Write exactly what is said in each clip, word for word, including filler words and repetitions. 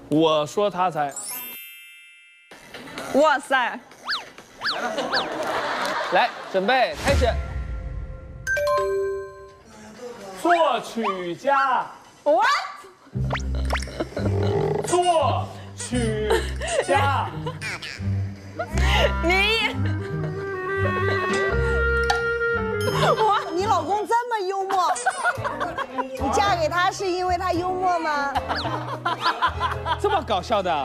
我说他猜。 哇塞！ 来，准备开始。 作曲家。 What？ 作曲家。 你。 哇，你老公这么幽默，你嫁给他是因为他幽默吗？ 这么搞笑的？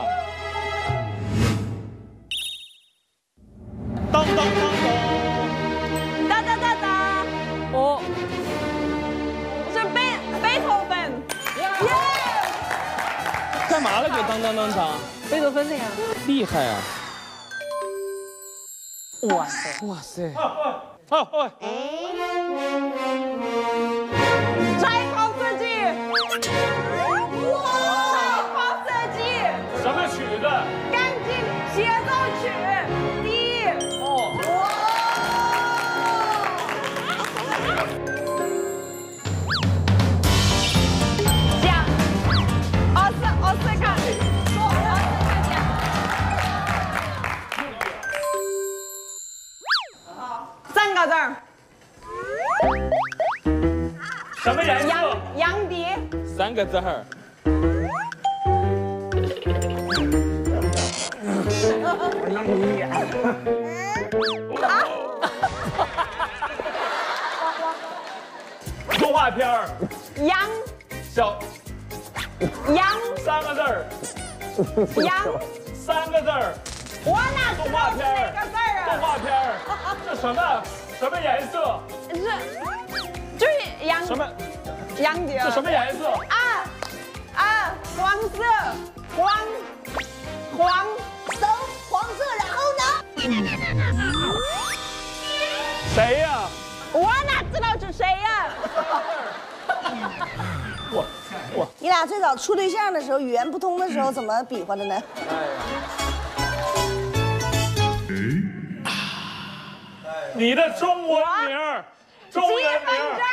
当当当当， 哒哒哒哒，哦，是贝贝多芬，耶！ 干嘛了？就当当当当， 贝多芬那个。 厉害啊！ 哇塞！ 哇塞！ 好，哦， 柴可夫斯基，柴可夫斯基， 什么曲子？ 钢琴协奏曲第一。 哦， 奖，奥斯奥斯卡，说奥斯卡奖。三个字儿。 什么颜色？ 杨杨迪， 三个字儿。 动画片儿。 杨小杨三个字儿。 杨三个字儿。 我哪知动道是画片儿。 哪个字儿动啊？ 画片儿。这什么？什么颜色？ 是，就是杨什么？ 杨迪。 这什么颜色？ 啊啊，黄色，黄黄搜黄色，然后呢？ 谁呀？ 我哪知道是谁呀？ 我我你俩最早处对象的时候，语言不通的时候怎么比划的呢？ 你的中文名儿，中文积分名儿。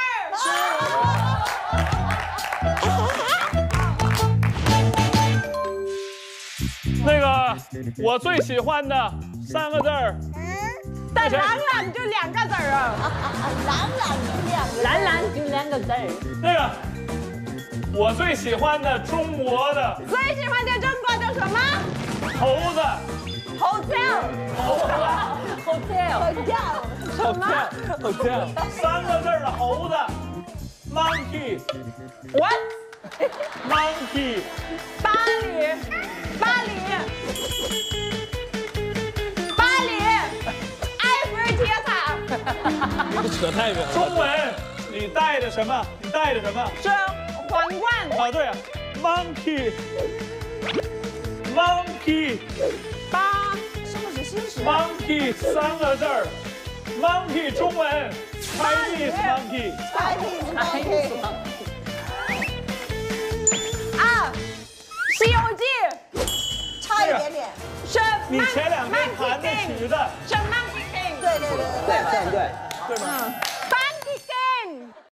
那个我最喜欢的三个字儿。 但朗朗就两个字儿啊， 朗朗就两个， 朗朗就两个字儿。 那个我最喜欢的中国的最喜欢的中国叫什么猴子。 ？Hotel。 猴子。 Hotel。Hotel。什么 ？Hotel。 三个字儿的猴子。Monkey。 ？What？ Monkey。 巴黎，巴黎，巴黎，埃菲尔铁塔。 这扯太远了。 中文，你带的什么？你带的什么？ 是皇冠。 啊，对啊 ，Monkey。Monkey。 八。 是不是新时？ Monkey 三个字儿 ，Monkey 中文 Chinese monkey。 Chinese monkey。 啊，《西游记》。 差一点点。 是。 你前两天弹的曲子。 是 Monkey King。 对对对对对。 对对。 对吗？